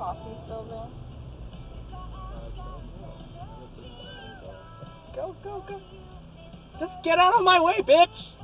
coffee still there? Go, go, go. Just get out of my way, bitch!